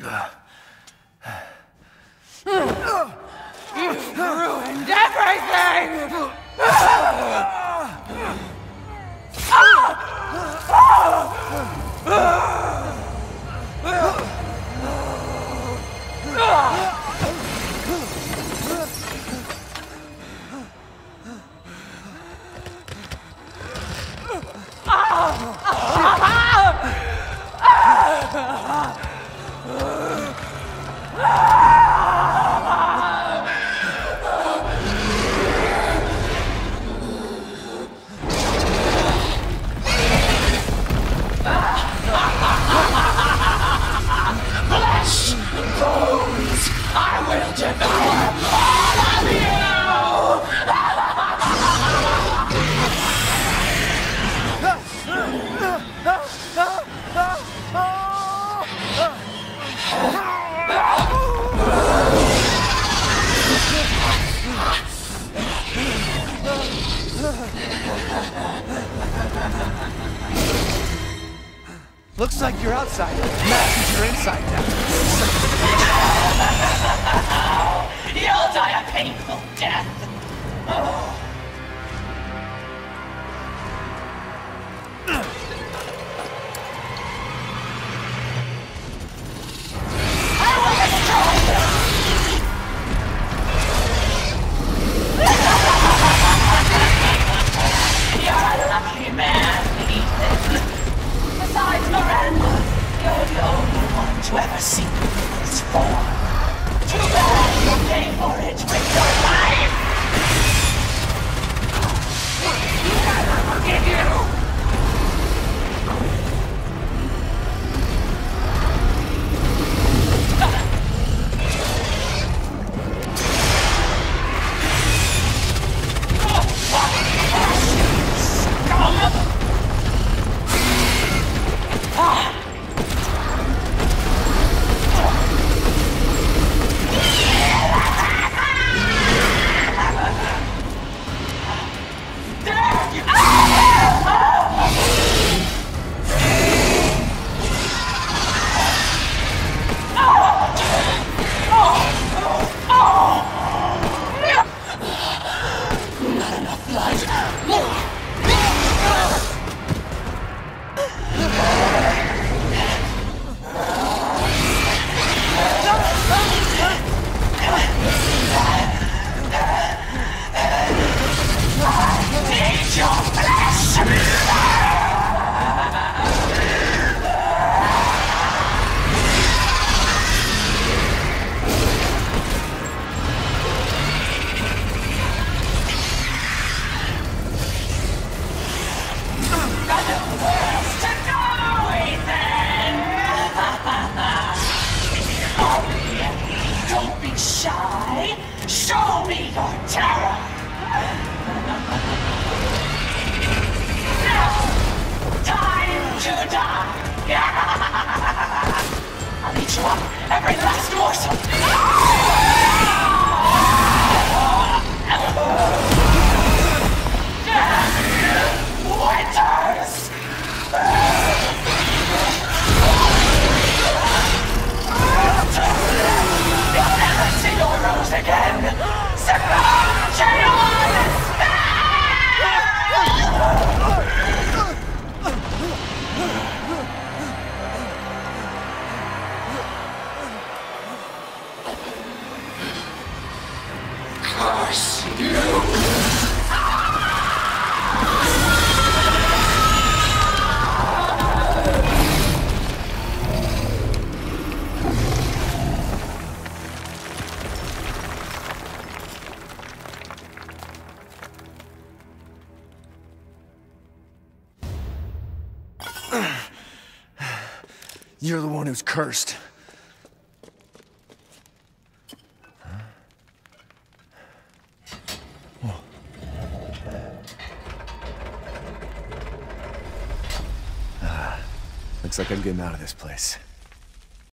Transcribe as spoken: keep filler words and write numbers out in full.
You've ruined everything! Looks like you're outside. Matches you're inside now. You'll die a painful death. Oh. I will destroy you! You're a lucky man, Ethan. Besides Miranda, you're the only one to ever see me in this form. Too bad you'll pay for it with your life! Never forgive you! Shy! Show me your terror! Now, time to die! I'll eat you up, every last morsel! Winters! See your rose again! Succumb to your despair! Curse you! You're the one who's cursed. Huh? Ah, looks like I'm getting out of this place.